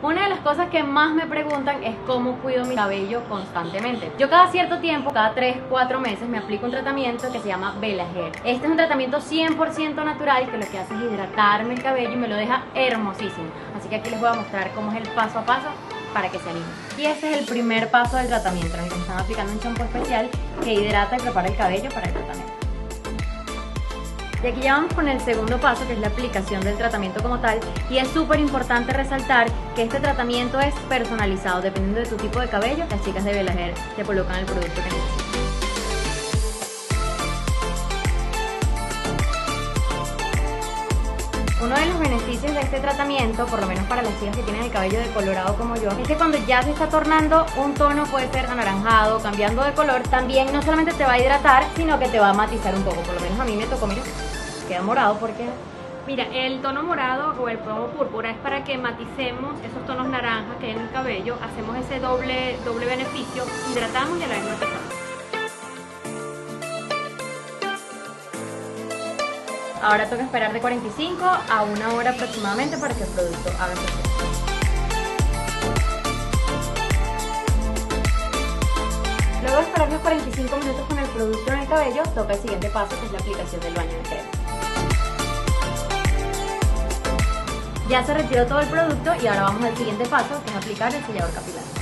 Una de las cosas que más me preguntan es cómo cuido mi cabello constantemente. Yo cada cierto tiempo, cada 3-4 meses, me aplico un tratamiento que se llama Vela Hair. Este es un tratamiento 100% natural que lo que hace es hidratarme el cabello y me lo deja hermosísimo. Así que aquí les voy a mostrar cómo es el paso a paso para que se animen. Y este es el primer paso del tratamiento, en el que me están aplicando un champú especial que hidrata y prepara el cabello para el tratamiento. Y aquí ya vamos con el segundo paso, que es la aplicación del tratamiento como tal. Y es súper importante resaltar que este tratamiento es personalizado, dependiendo de tu tipo de cabello. Las chicas de Vela Hair te colocan el producto que necesitas. Uno de los beneficios de este tratamiento, por lo menos para las chicas que tienen el cabello decolorado como yo, es que cuando ya se está tornando un tono, puede ser anaranjado, cambiando de color, también no solamente te va a hidratar, sino que te va a matizar un poco. Por lo menos a mí me tocó, mira, queda morado porque... Mira, el tono morado o el tono púrpura es para que maticemos esos tonos naranjas que hay en el cabello, hacemos ese doble beneficio, hidratamos y a la vez matizamos. Ahora toca esperar de 45 a 1 hora aproximadamente para que el producto haga su efecto. Luego de esperar los 45 minutos con el producto en el cabello, toca el siguiente paso, que es la aplicación del baño de crema. Ya se retiró todo el producto y ahora vamos al siguiente paso, que es aplicar el sellador capilar.